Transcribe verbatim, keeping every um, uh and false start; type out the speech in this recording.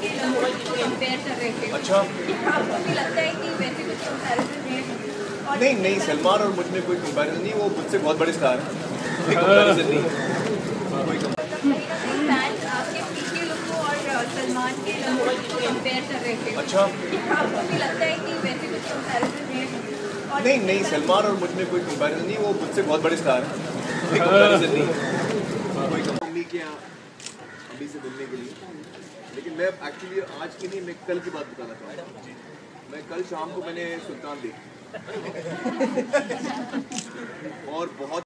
के लम्हों को कंपेयर कर रहे थे। अच्छा, आपको भी लगता है कि वैसे कुछ कंपैरिजन है? नहीं नहीं, सलमान और मुझ में कोई कंपैरिजन नहीं, वो मुझसे बहुत बड़े स्टार हैं, कोई कंपैरिजन नहीं। फैंस आपके पीछे लुक को और सलमान के लम्हों को कंपेयर कर रहे थे। अच्छा, आपको भी लगता है कि वैसे कुछ कंपैरिजन है? नहीं नहीं, सलमान और मुझ में कोई कंपैरिजन नहीं, वो मुझसे बहुत बड़े स्टार हैं, कोई कंपैरिजन नहीं। कोई कंपनी के यहाँ अभी से मिलने के लिए, लेकिन मैं एक्चुअली आज की नहीं, मैं कल की बात बताना चाहूँगा। मैं कल शाम को मैंने सुल्तान देखी और बहुत